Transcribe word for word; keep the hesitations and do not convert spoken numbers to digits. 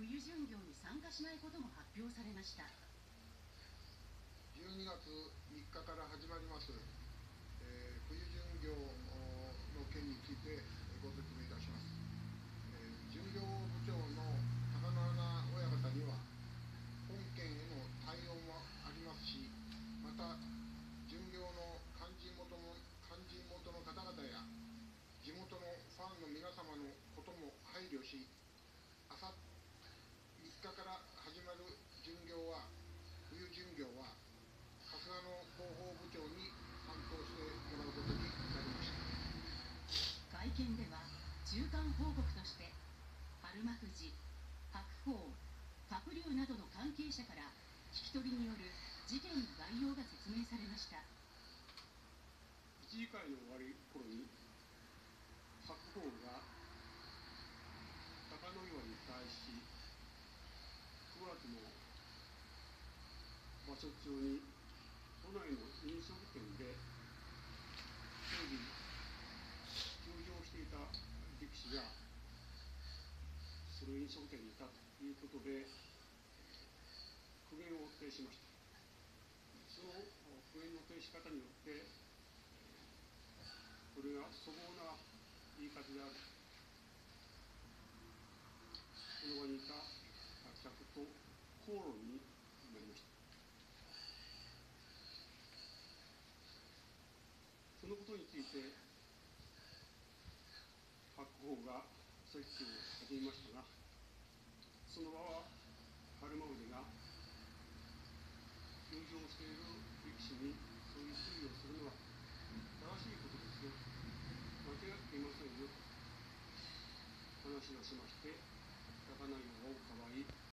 冬巡業に参加しないことも発表されました。 じゅうにがつみっかから始まります、えー、冬巡業の件についてご説明いたします。えー、巡業部長の高野花親方には本件への対応もありますし、また巡業の肝心元の肝心元の方々や地元のファンの皆様のことも配慮し、あさみっかから始まる巡業は冬巡業は春日野広報部長に担当してもらうことになりました。 会見では中間報告として春馬富士、白鵬、鶴竜などの関係者から聞き取りによる事件の概要が説明されました。 いちじかいの終わり頃に白鵬が高野岩に対しくがつの場所中に都内の飲食店で当時休場していた力士がその飲食店にいたということで苦言を呈しました。その苦言の呈し方によってこれが粗暴な言い方である、この場にいた客と口論になりました。そのことについて白鵬が説教を始めましたが、その場は春馬腕が休場している力士にそういう注意をするのは正しいことですよ、間違っていませんよと話をしまして、